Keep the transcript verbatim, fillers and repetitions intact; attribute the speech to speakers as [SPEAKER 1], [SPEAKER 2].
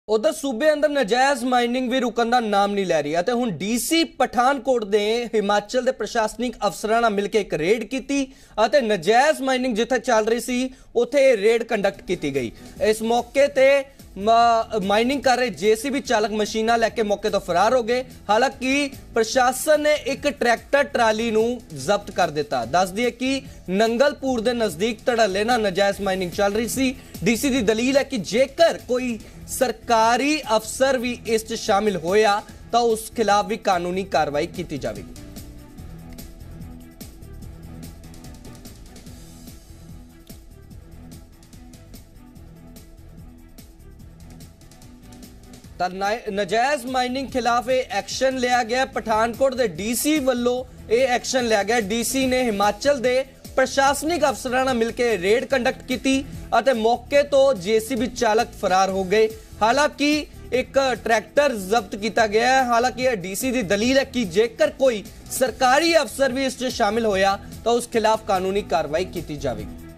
[SPEAKER 1] उधर सूबे अंदर नजायज माइनिंग भी रुकन का नाम नहीं लै रही। हुण डीसी पठानकोट ने हिमाचल के प्रशासनिक अफसरां नाल मिलकर एक रेड की। नजायज माइनिंग जिथे चल रही सी उत्थे रेड कंडक्ट की गई। इस मौके ते माइनिंग कर रहे जेसीबी चालक मशीना लैके मौके तो फरार हो गए। हालांकि प्रशासन ने एक ट्रैक्टर ट्राली नूं जब्त कर दिता। दस दिए कि नंगलपुर के नजदीक धड़ल्ले नाल नजायज माइनिंग चल रही सी। डीसी की दलील है कि जेकर कोई सरकारी अफसर भी इस शामिल होया तो उस खिलाफ भी कानूनी कार्रवाई की जाएगी। नजायज माइनिंग खिलाफ एक्शन लिया गया। पठानकोट के डीसी वालों यह एक्शन लिया गया। डीसी ने हिमाचल के प्रशासनिक अफसरां नाल मिलकर रेड कंडक्ट की। मौके तो जेसीबी चालक फरार हो गए। हालांकि एक ट्रैक्टर जब्त किया गया है। हालांकि डीसी की दलील है कि जेकर कोई सरकारी अफसर भी इस शामिल होया तो उस खिलाफ कानूनी कार्रवाई की जाएगी।